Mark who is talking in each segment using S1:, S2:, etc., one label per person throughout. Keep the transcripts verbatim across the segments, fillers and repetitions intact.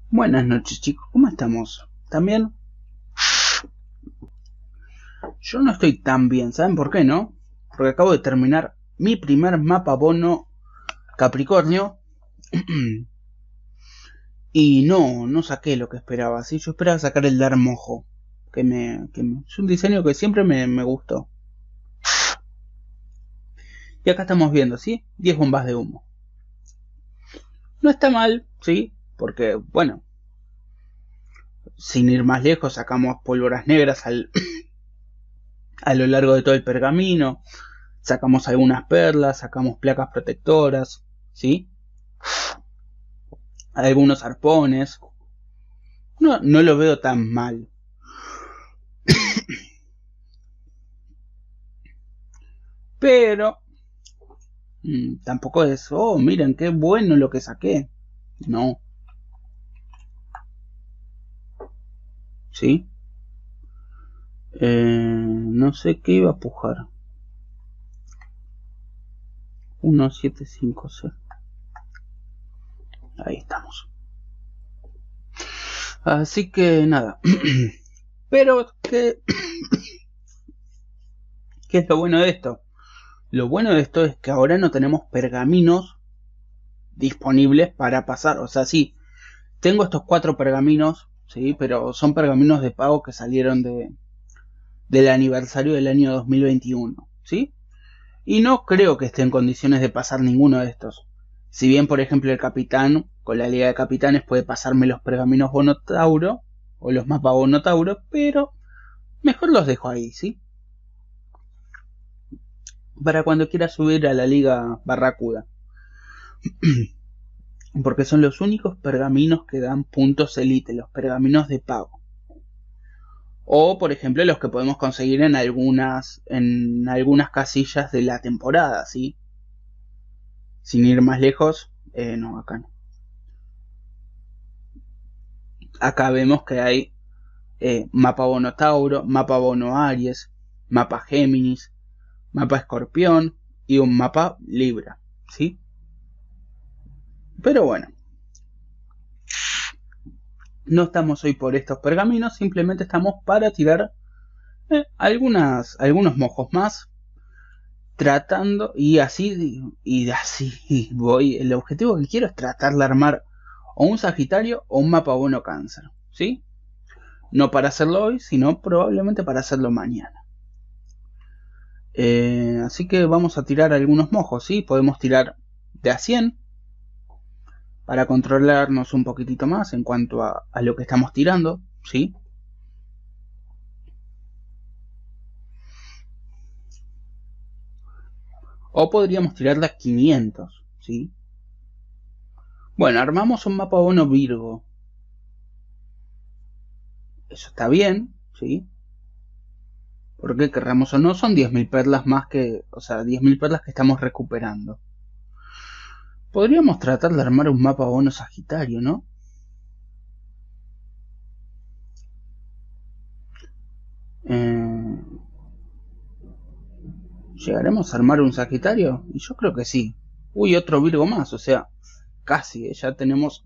S1: Buenas noches, chicos, ¿cómo estamos? ¿También? Yo no estoy tan bien, ¿saben por qué, no? Porque acabo de terminar mi primer mapa bono Capricornio y no, no saqué lo que esperaba, ¿sí? Yo esperaba sacar el Dar Mojo, que me, que me- es un diseño que siempre me, me gustó. Y acá estamos viendo, ¿sí? diez bombas de humo. No está mal, ¿sí? Porque, bueno, sin ir más lejos, sacamos pólvoras negras al, a lo largo de todo el pergamino. Sacamos algunas perlas, sacamos placas protectoras, ¿sí? Algunos arpones. No, no lo veo tan mal. Pero mmm, tampoco es, oh, miren qué bueno lo que saqué. No, ¿sí? Eh, no sé qué iba a pujar. uno siete cinco cero. Ahí estamos. Así que nada. Pero, ¿qué, ¿qué es lo bueno de esto? Lo bueno de esto es que ahora no tenemos pergaminos disponibles para pasar. O sea, sí, tengo estos cuatro pergaminos, sí, pero son pergaminos de pago que salieron de del aniversario del año dos mil veintiuno, ¿sí? Y no creo que esté en condiciones de pasar ninguno de estos. Si bien, por ejemplo, el capitán, con la Liga de Capitanes, puede pasarme los pergaminos Bonotauro, o los mapas Bonotauro, pero mejor los dejo ahí, ¿sí? Para cuando quiera subir a la Liga Barracuda. Porque son los únicos pergaminos que dan puntos elite, los pergaminos de pago. O, por ejemplo, los que podemos conseguir en algunas, en algunas casillas de la temporada, ¿sí? Sin ir más lejos, eh, no, acá no. Acá vemos que hay eh, mapa Bono Tauro, mapa Bono Aries, mapa Géminis, mapa Escorpión y un mapa Libra, ¿sí? Pero bueno, no estamos hoy por estos pergaminos, simplemente estamos para tirar eh, algunas, algunos mojos más, tratando, y así, y así voy, el objetivo que quiero es tratar de armar o un Sagitario o un mapa Bono Cáncer, ¿sí? No para hacerlo hoy, sino probablemente para hacerlo mañana. Eh, así que vamos a tirar algunos mojos, ¿sí? Podemos tirar de a cien para controlarnos un poquitito más en cuanto a, a lo que estamos tirando, ¿sí? O podríamos tirar de a quinientos, ¿sí? Bueno, armamos un mapa bono Virgo. Eso está bien, ¿sí? Porque querramos o no, son diez mil perlas más que... O sea, diez mil perlas que estamos recuperando. Podríamos tratar de armar un mapa bono Sagitario, ¿no? Eh, ¿Llegaremos a armar un Sagitario? Y yo creo que sí. Uy, otro Virgo más, o sea, casi, ¿eh? Ya tenemos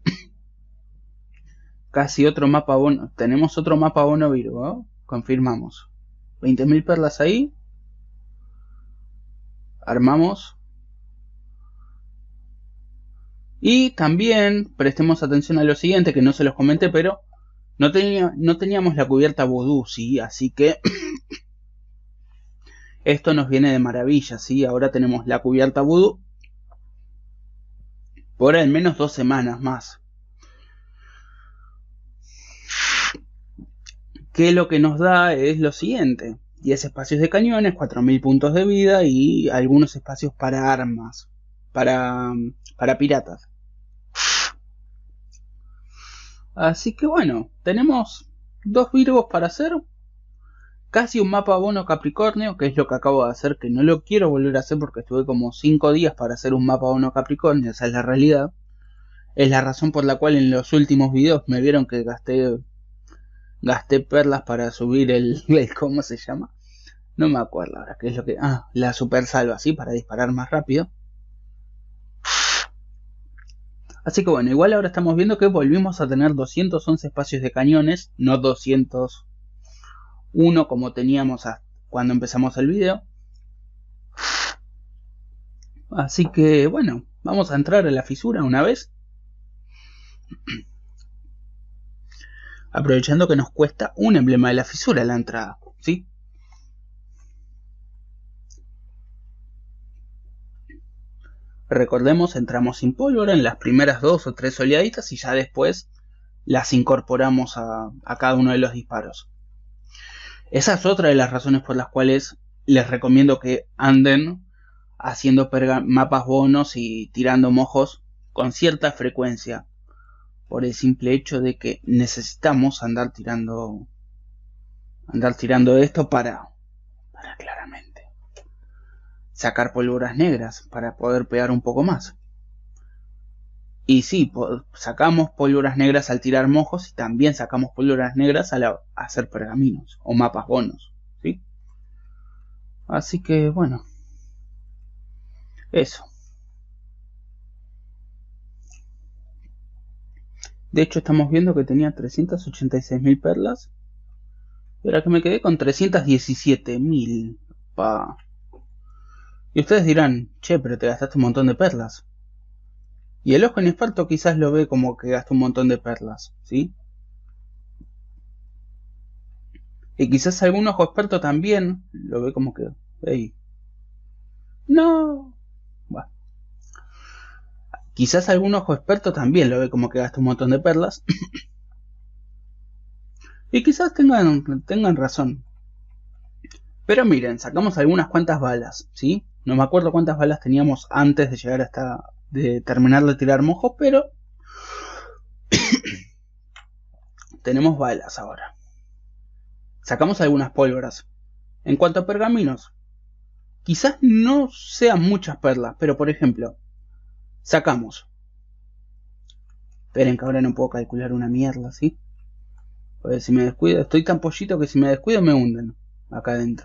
S1: casi otro mapa bono. Tenemos otro mapa bono Virgo, ¿eh? Confirmamos. veinte mil perlas ahí. Armamos. Y también prestemos atención a lo siguiente, que no se los comenté, pero no, tenía, no teníamos la cubierta Voodoo, ¿sí? Así que esto nos viene de maravilla, ¿sí? Ahora tenemos la cubierta Voodoo por al menos dos semanas más. Que lo que nos da es lo siguiente: diez espacios de cañones, cuatro mil puntos de vida y algunos espacios para armas, para, para piratas. Así que bueno, tenemos dos Virgos para hacer, casi un mapa bono Capricornio, que es lo que acabo de hacer, que no lo quiero volver a hacer porque estuve como cinco días para hacer un mapa bono Capricornio, esa es la realidad. Es la razón por la cual en los últimos videos me vieron que gasté gasté perlas para subir el, el ¿cómo se llama? No me acuerdo ahora qué es lo que... Ah, la super salva, ¿sí? Para disparar más rápido. Así que bueno, igual ahora estamos viendo que volvimos a tener doscientos once espacios de cañones, no doscientos uno como teníamos cuando empezamos el video. Así que bueno, vamos a entrar a la fisura una vez. Aprovechando que nos cuesta un emblema de la fisura la entrada, ¿sí? Recordemos, entramos sin pólvora en las primeras dos o tres oleaditas y ya después las incorporamos a, a cada uno de los disparos. Esa es otra de las razones por las cuales les recomiendo que anden haciendo mapas bonos y tirando mojos con cierta frecuencia, por el simple hecho de que necesitamos andar tirando andar tirando esto para, para claramente sacar pólvoras negras para poder pegar un poco más. Y sí, sacamos pólvoras negras al tirar mojos y también sacamos pólvoras negras al hacer pergaminos o mapas bonos, ¿sí? Así que bueno, eso. De hecho estamos viendo que tenía trescientas ochenta y seis mil perlas. Y ahora que me quedé con trescientas diecisiete mil. Pa. Y ustedes dirán, che, pero te gastaste un montón de perlas. Y el ojo inexperto quizás lo ve como que gastó un montón de perlas, ¿sí? Y quizás algún ojo experto también lo ve como que, hey, no. Bueno. Quizás algún ojo experto también lo ve como que gasta un montón de perlas. Y quizás tengan, tengan razón. Pero miren, sacamos algunas cuantas balas, ¿sí? No me acuerdo cuántas balas teníamos antes de llegar hasta... de terminar de tirar mojos, pero... tenemos balas ahora. Sacamos algunas pólvoras. En cuanto a pergaminos, quizás no sean muchas perlas, pero por ejemplo... sacamos. Esperen que ahora no puedo calcular una mierda, ¿sí? Pues si me descuido, estoy tan pollito que si me descuido me hunden acá adentro.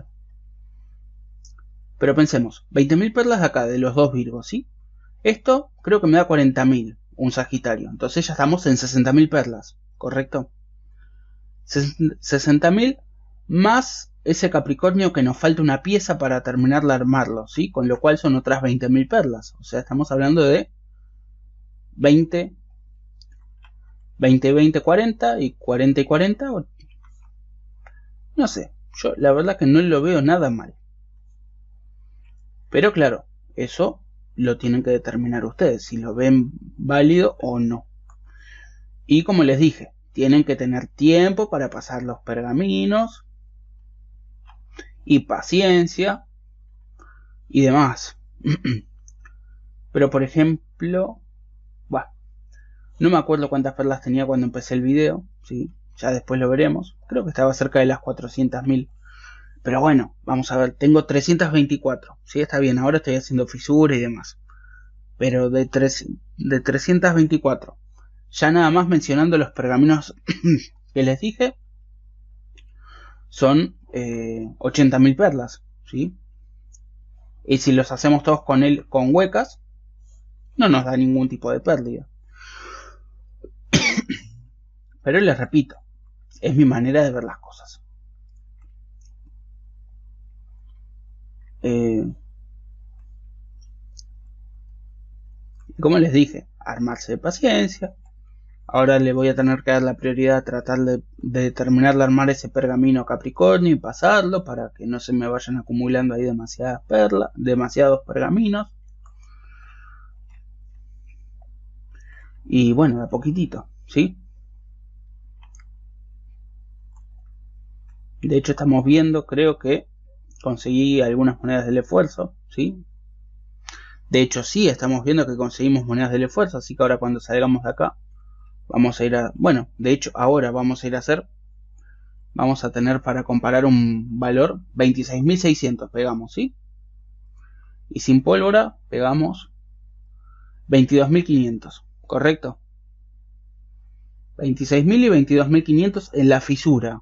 S1: Pero pensemos, veinte mil perlas de acá, de los dos Virgos, ¿sí? Esto creo que me da cuarenta mil, un Sagitario. Entonces ya estamos en sesenta mil perlas, ¿correcto? sesenta mil más ese Capricornio que nos falta una pieza para terminar de armarlo, ¿sí? Con lo cual son otras veinte mil perlas. O sea, estamos hablando de veinte, veinte, veinte, cuarenta y cuarenta y cuarenta. No sé, yo la verdad que no lo veo nada mal. Pero claro, eso lo tienen que determinar ustedes, si lo ven válido o no. Y como les dije, tienen que tener tiempo para pasar los pergaminos y paciencia y demás. Pero por ejemplo, bueno, no me acuerdo cuántas perlas tenía cuando empecé el video, ¿sí? Ya después lo veremos. Creo que estaba cerca de las cuatrocientas mil. Pero bueno, vamos a ver, tengo trescientas veinticuatro. Sí, está bien, ahora estoy haciendo fisura y demás. Pero de, tres, de trescientas veinticuatro. Ya nada más mencionando los pergaminos que les dije, son eh, ochenta mil perlas, ¿sí? Y si los hacemos todos con, el, con huecas, no nos da ningún tipo de pérdida. Pero les repito, es mi manera de ver las cosas. Eh, como les dije, armarse de paciencia. Ahora le voy a tener que dar la prioridad a tratar de, de terminar de armar ese pergamino Capricornio y pasarlo para que no se me vayan acumulando ahí demasiadas perlas, demasiados pergaminos. Y bueno, de a poquitito, ¿sí? De hecho estamos viendo, creo que conseguí algunas monedas del esfuerzo, ¿sí? De hecho sí, estamos viendo que conseguimos monedas del esfuerzo, así que ahora cuando salgamos de acá vamos a ir a... Bueno, de hecho ahora vamos a ir a hacer... Vamos a tener para comparar un valor veintiséis mil seiscientos, pegamos, ¿sí? Y sin pólvora pegamos veintidós mil quinientos, ¿correcto? veintiséis mil y veintidós mil quinientos en la fisura.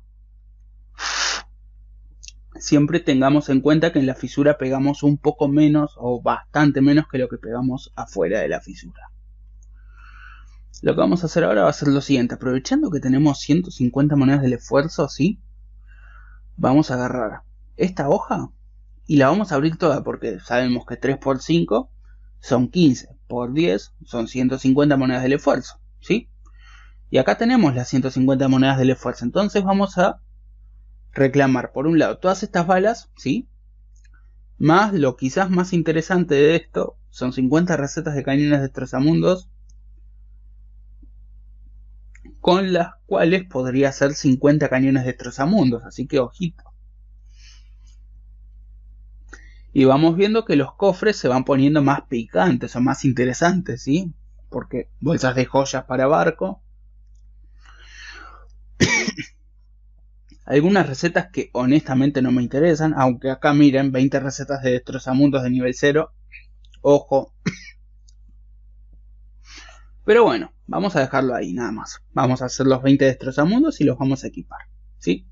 S1: Siempre tengamos en cuenta que en la fisura pegamos un poco menos o bastante menos que lo que pegamos afuera de la fisura. Lo que vamos a hacer ahora va a ser lo siguiente. Aprovechando que tenemos ciento cincuenta monedas del esfuerzo, ¿sí? Vamos a agarrar esta hoja y la vamos a abrir toda, porque sabemos que tres por cinco son quince, por diez son ciento cincuenta monedas del esfuerzo, ¿sí? Y acá tenemos las ciento cincuenta monedas del esfuerzo. Entonces vamos a reclamar, por un lado, todas estas balas, ¿sí? Más lo quizás más interesante de esto, son cincuenta recetas de cañones destrozamundos, con las cuales podría hacer cincuenta cañones destrozamundos, así que ojito. Y vamos viendo que los cofres se van poniendo más picantes o más interesantes, ¿sí? Porque bolsas de joyas para barco. Algunas recetas que honestamente no me interesan, aunque acá miren, veinte recetas de destrozamundos de nivel cero. Ojo. Pero bueno, vamos a dejarlo ahí nada más. Vamos a hacer los veinte destrozamundos y los vamos a equipar, ¿sí?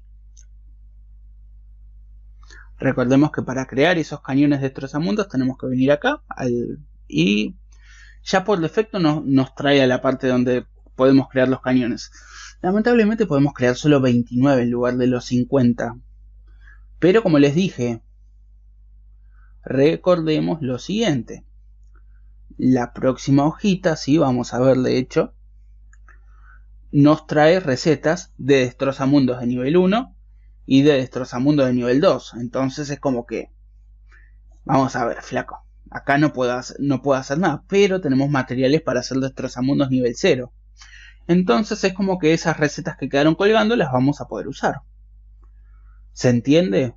S1: Recordemos que para crear esos cañones destrozamundos tenemos que venir acá al, y ya por defecto nos, nos trae a la parte donde podemos crear los cañones. Lamentablemente podemos crear solo veintinueve en lugar de los cincuenta. Pero como les dije, recordemos lo siguiente. La próxima hojita, sí, vamos a ver de hecho, nos trae recetas de destrozamundos de nivel uno y de destrozamundos de nivel dos. Entonces es como que, vamos a ver, flaco, acá no puedo hacer, no puedo hacer nada, pero tenemos materiales para hacer destrozamundos nivel cero. Entonces es como que esas recetas que quedaron colgando las vamos a poder usar. ¿Se entiende?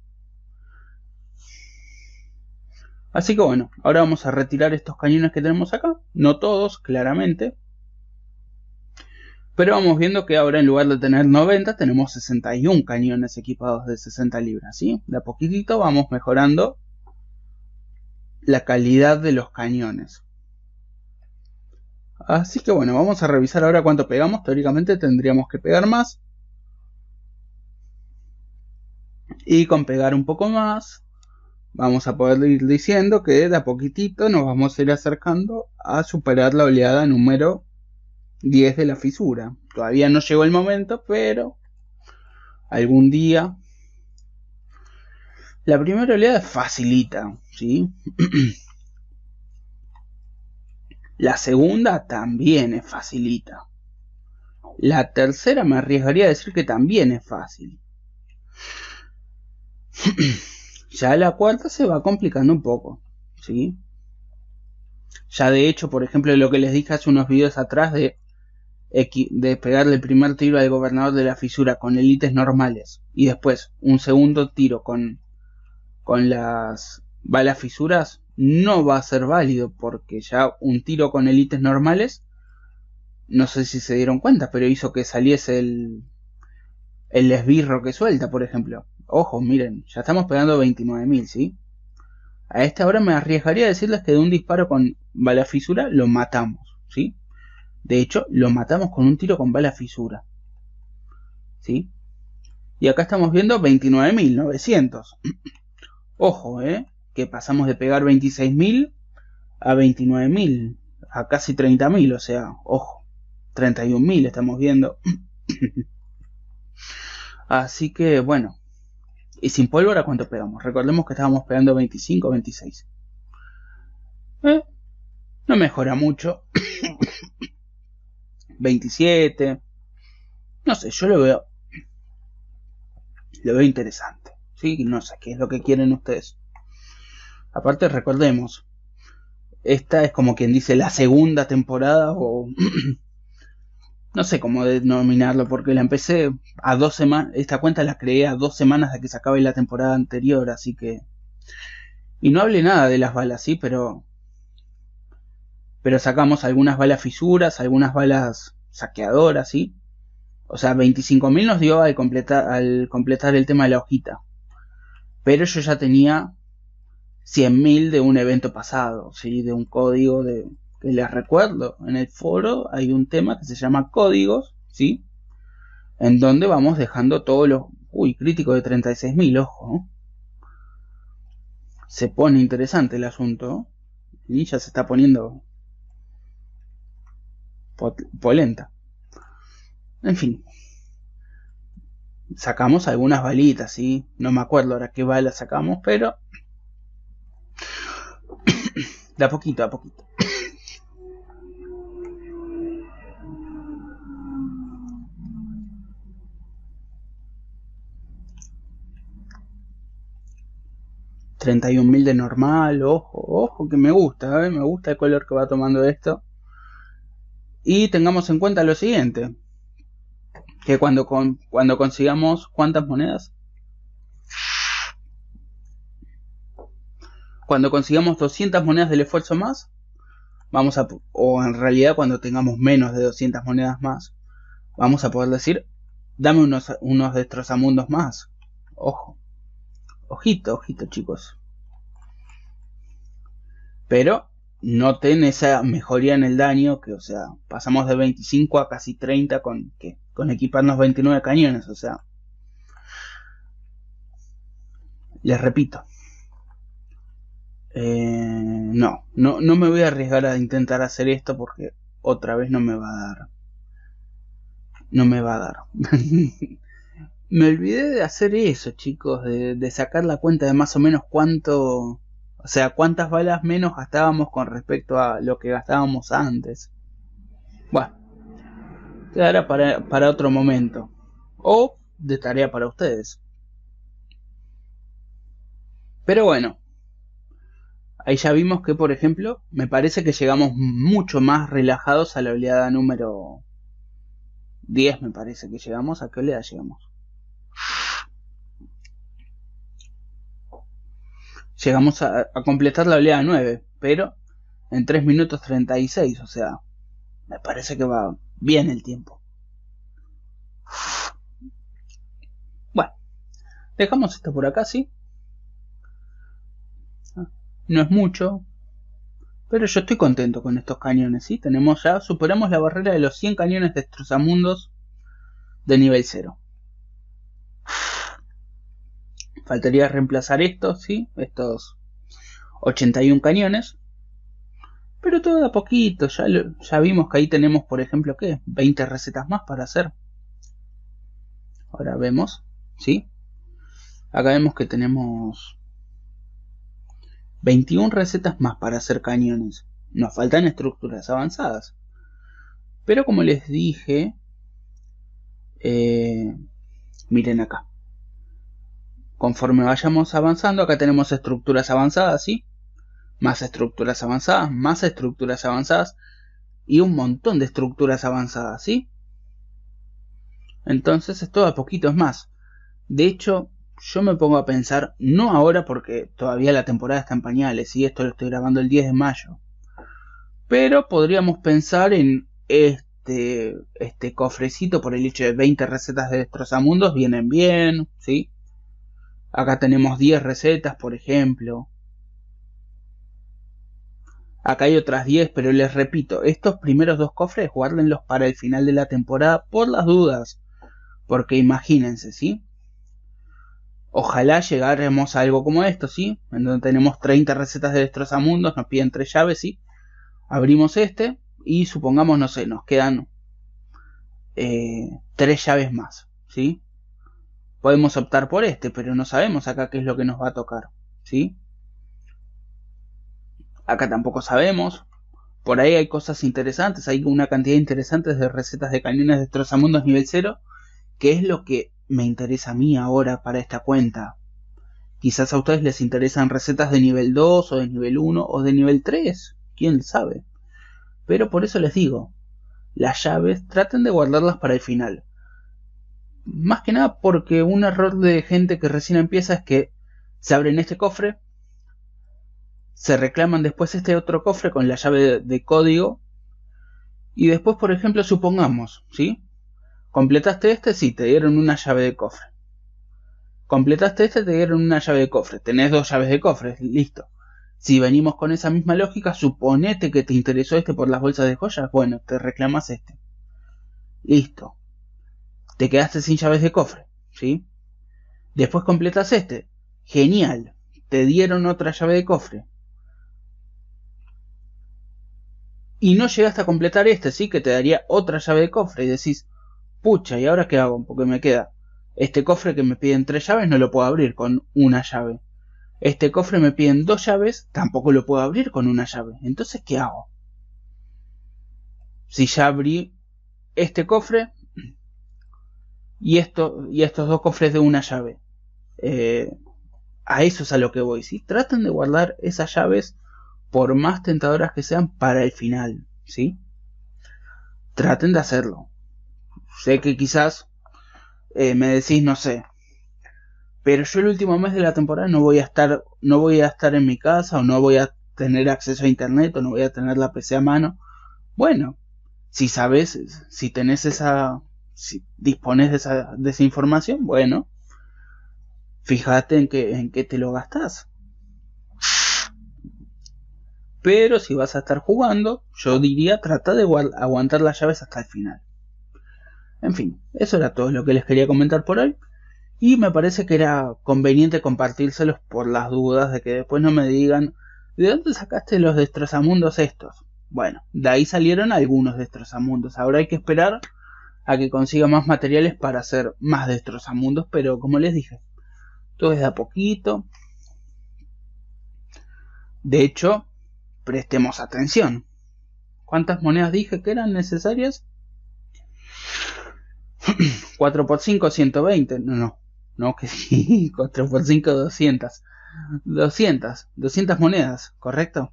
S1: Así que bueno, ahora vamos a retirar estos cañones que tenemos acá. No todos, claramente. Pero vamos viendo que ahora en lugar de tener noventa, tenemos sesenta y uno cañones equipados de sesenta libras, ¿sí? De a poquitito vamos mejorando la calidad de los cañones. Así que bueno, vamos a revisar ahora cuánto pegamos. Teóricamente tendríamos que pegar más. Y con pegar un poco más, vamos a poder ir diciendo que de a poquitito nos vamos a ir acercando a superar la oleada número diez de la fisura. Todavía no llegó el momento, pero algún día. La primera oleada es facilita, ¿sí? La segunda también es facilita. La tercera me arriesgaría a decir que también es fácil. Ya la cuarta se va complicando un poco, ¿sí? Ya de hecho, por ejemplo, lo que les dije hace unos videos atrás de, de pegarle el primer tiro al gobernador de la fisura con élites normales y después un segundo tiro con, con las balas fisuras, no va a ser válido porque ya un tiro con élites normales, no sé si se dieron cuenta, pero hizo que saliese el, el esbirro que suelta, por ejemplo. Ojo, miren, ya estamos pegando veintinueve mil, ¿sí? A esta hora me arriesgaría a decirles que de un disparo con bala fisura lo matamos, ¿sí? De hecho, lo matamos con un tiro con bala fisura, ¿sí? Y acá estamos viendo veintinueve mil novecientos. Ojo, ¿eh? Que pasamos de pegar veintiséis mil a veintinueve mil, a casi treinta mil, o sea, ojo, treinta y un mil estamos viendo. Así que, bueno. Y sin pólvora, ¿cuánto pegamos? Recordemos que estábamos pegando veinticinco, veintiséis. ¿Eh? No mejora mucho. veintisiete. No sé, yo lo veo. Lo veo interesante. ¿Sí? No sé qué es lo que quieren ustedes. Aparte, recordemos. Esta es como quien dice la segunda temporada o... no sé cómo denominarlo, porque la empecé a dos semanas, esta cuenta la creé a dos semanas de que se acabe la temporada anterior, así que... Y no hablé nada de las balas, sí, pero... Pero sacamos algunas balas fisuras, algunas balas saqueadoras, sí. O sea, veinticinco mil nos dio al completar, al completar el tema de la hojita. Pero yo ya tenía cien mil de un evento pasado, sí, de un código de... que les recuerdo, en el foro hay un tema que se llama códigos, ¿sí? En donde vamos dejando todos los... Uy, crítico de treinta y seis mil, ojo. Se pone interesante el asunto. Y ya se está poniendo... polenta. En fin. Sacamos algunas balitas, ¿sí? No me acuerdo ahora qué balas sacamos, pero... de a poquito, de a poquito. treinta y un mil de normal, ojo, ojo que me gusta, ¿eh? Me gusta el color que va tomando esto. Y tengamos en cuenta lo siguiente. Que cuando, con, cuando consigamos... ¿Cuántas monedas? Cuando consigamos doscientas monedas del esfuerzo más, vamos a... O en realidad cuando tengamos menos de doscientas monedas más, vamos a poder decir... Dame unos, unos destrozamundos más. Ojo. Ojito, ojito, chicos. Pero noten esa mejoría en el daño, que o sea, pasamos de veinticinco a casi treinta con, ¿qué? Con equiparnos veintinueve cañones, o sea. Les repito. Eh, no, no, no me voy a arriesgar a intentar hacer esto porque otra vez no me va a dar. No me va a dar. Me olvidé de hacer eso, chicos, de, de sacar la cuenta de más o menos cuánto... O sea, cuántas balas menos gastábamos con respecto a lo que gastábamos antes. Bueno, quedará para, para otro momento. O de tarea para ustedes. Pero bueno. Ahí ya vimos que, por ejemplo, me parece que llegamos mucho más relajados a la oleada número diez, me parece que llegamos. ¿A qué oleada llegamos? Llegamos a, a completar la oleada nueve, pero en tres minutos treinta y seis, o sea, me parece que va bien el tiempo. Bueno, dejamos esto por acá, ¿sí? No es mucho, pero yo estoy contento con estos cañones, ¿sí? Tenemos ya, superamos la barrera de los cien cañones destrozamundos de nivel cero. Faltaría reemplazar estos, ¿sí? Estos ochenta y uno cañones. Pero todo a poquito. Ya, lo, ya vimos que ahí tenemos, por ejemplo, ¿qué? veinte recetas más para hacer. Ahora vemos, ¿sí? Acá vemos que tenemos veintiuna recetas más para hacer cañones. Nos faltan estructuras avanzadas. Pero como les dije... Eh, miren acá. Conforme vayamos avanzando, acá tenemos estructuras avanzadas, ¿sí? Más estructuras avanzadas, más estructuras avanzadas y un montón de estructuras avanzadas, ¿sí? Entonces esto a poquito es más. De hecho, yo me pongo a pensar, no ahora porque todavía la temporada está en pañales y esto lo estoy grabando el diez de mayo. Pero podríamos pensar en este, este cofrecito por el hecho de veinte recetas de destrozamundos, vienen bien, ¿sí? Acá tenemos diez recetas, por ejemplo. Acá hay otras diez, pero les repito, estos primeros dos cofres guárdenlos para el final de la temporada por las dudas. Porque imagínense, ¿sí? Ojalá llegáramos a algo como esto, ¿sí? En donde tenemos treinta recetas de destrozamundos, nos piden tres llaves, ¿sí? Abrimos este y supongamos, no sé, nos quedan eh, tres llaves más, ¿sí? Podemos optar por este, pero no sabemos acá qué es lo que nos va a tocar, ¿sí? Acá tampoco sabemos. Por ahí hay cosas interesantes, hay una cantidad interesante de recetas de cañones de destrozamundos nivel cero, que es lo que me interesa a mí ahora para esta cuenta. Quizás a ustedes les interesan recetas de nivel dos, o de nivel uno, o de nivel tres, quién sabe. Pero por eso les digo, las llaves traten de guardarlas para el final. Más que nada porque un error de gente que recién empieza es que se abren este cofre, se reclaman después este otro cofre con la llave de, de código, y después, por ejemplo, supongamos, ¿sí? Completaste este, sí, te dieron una llave de cofre. Completaste este, te dieron una llave de cofre. Tenés dos llaves de cofre, listo. Si venimos con esa misma lógica, suponete que te interesó este por las bolsas de joyas, bueno, te reclamas este. Listo. Te quedaste sin llaves de cofre, ¿sí? Después completas este. Genial. Te dieron otra llave de cofre. y no llegaste a completar este, sí, que te daría otra llave de cofre, y decís, pucha, ¿y ahora qué hago? Porque me queda este cofre que me piden tres llaves, no lo puedo abrir con una llave. Este cofre me piden dos llaves, tampoco lo puedo abrir con una llave. Entonces, ¿qué hago? Si ya abrí este cofre y, esto, y estos dos cofres de una llave. Eh, a eso es a lo que voy, ¿sí? Traten de guardar esas llaves, por más tentadoras que sean, para el final, ¿sí? Traten de hacerlo. Sé que quizás eh, me decís, no sé, pero yo el último mes de la temporada no voy a estar, no voy a estar en mi casa, o no voy a tener acceso a internet, o no voy a tener la P C a mano. Bueno, si sabes, si tenés esa, si dispones de esa, de esa información, bueno, fíjate en que, en qué te lo gastás. Pero si vas a estar jugando, yo diría, trata de aguantar las llaves hasta el final. En fin, eso era todo lo que les quería comentar por hoy. Y me parece que era conveniente compartírselos por las dudas de que después no me digan, ¿de dónde sacaste los destrozamundos estos? Bueno, de ahí salieron algunos destrozamundos. Ahora hay que esperar a que consiga más materiales para hacer más destrozamundos, pero como les dije, todo es de a poquito. De hecho, prestemos atención. ¿Cuántas monedas dije que eran necesarias? cuatro por cinco, ciento veinte. No, no. No, que sí. cuatro por cinco, doscientas. doscientas. doscientas monedas, ¿correcto?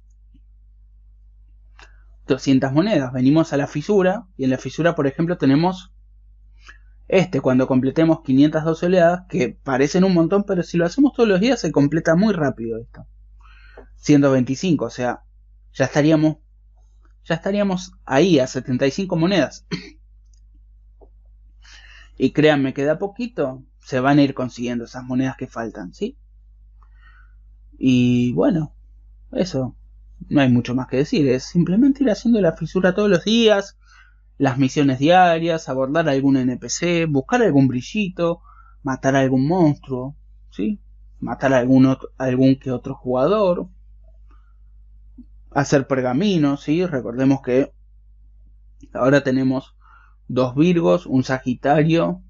S1: doscientas monedas. Venimos a la fisura. Y en la fisura, por ejemplo, tenemos este. Cuando completemos quinientas doce oleadas, que parecen un montón, pero si lo hacemos todos los días se completa muy rápido esto. ciento veinticinco, o sea, ya estaríamos ya estaríamos ahí a setenta y cinco monedas. Y créanme que de a poquito se van a ir consiguiendo esas monedas que faltan, ¿sí? Y bueno, eso, no hay mucho más que decir, es simplemente ir haciendo la fisura todos los días, las misiones diarias, abordar algún N P C, buscar algún brillito, matar a algún monstruo, ¿sí? Matar a algún, otro, algún que otro jugador, hacer pergaminos, ¿sí? Recordemos que ahora tenemos dos Virgos, un Sagitario,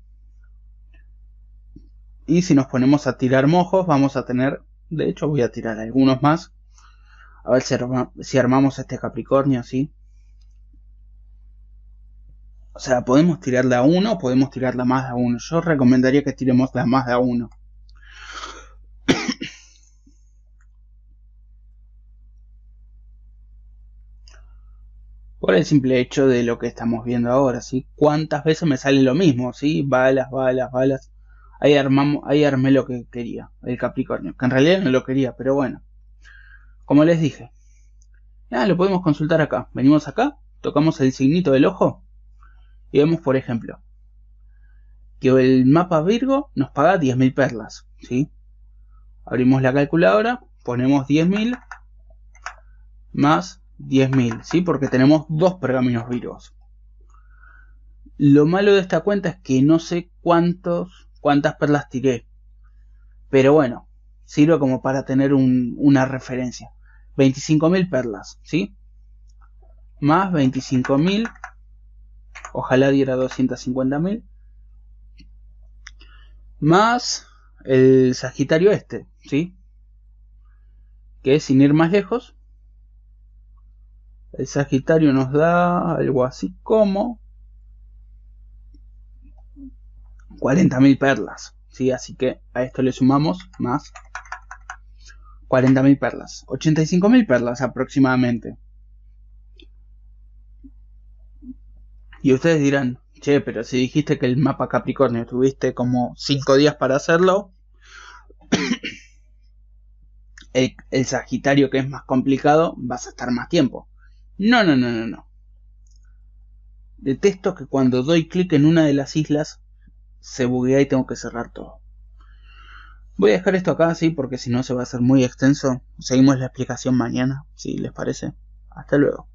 S1: y si nos ponemos a tirar mojos vamos a tener, de hecho voy a tirar algunos más, a ver si, arma, si armamos este Capricornio, ¿sí? O sea, podemos tirarle a uno, podemos tirarle a más de a uno. Yo recomendaría que tiremos de a más de a uno. Por el simple hecho de lo que estamos viendo ahora, ¿sí? ¿Cuántas veces me sale lo mismo, ¿sí? Balas, balas, balas. Ahí armamos, ahí armé lo que quería, el Capricornio. Que en realidad no lo quería, pero bueno. Como les dije. Ya, lo podemos consultar acá. Venimos acá, tocamos el signito del ojo. Y vemos, por ejemplo, que el mapa Virgo nos paga diez mil perlas, ¿sí? Abrimos la calculadora, ponemos diez mil más diez mil, ¿sí? Porque tenemos dos pergaminos Virgos. Lo malo de esta cuenta es que no sé cuántos, cuántas perlas tiré. Pero bueno, sirve como para tener un, una referencia. veinticinco mil perlas, ¿sí? Más veinticinco mil. Ojalá diera doscientos cincuenta mil. Más el Sagitario este, ¿sí? Que sin ir más lejos, el Sagitario nos da algo así como cuarenta mil perlas, ¿sí? Así que a esto le sumamos más cuarenta mil perlas, ochenta y cinco mil perlas aproximadamente. Y ustedes dirán, che, pero si dijiste que el mapa Capricornio tuviste como cinco días para hacerlo, el, el Sagitario, que es más complicado, vas a estar más tiempo. No, no, no, no, no. Detesto que cuando doy clic en una de las islas se buguea y tengo que cerrar todo. Voy a dejar esto acá, sí, porque si no se va a hacer muy extenso. Seguimos la explicación mañana, si les parece. Hasta luego.